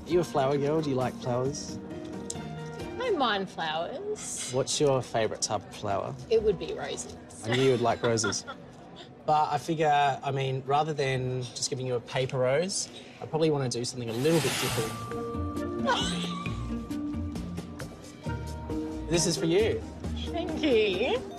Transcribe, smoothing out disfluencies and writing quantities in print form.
Are you a flower girl? Do you like flowers? I don't mind flowers. What's your favourite type of flower? It would be roses. I knew you would like roses. But I figure, I mean, rather than just giving you a paper rose, I probably want to do something a little bit different. This is for you. Thank you.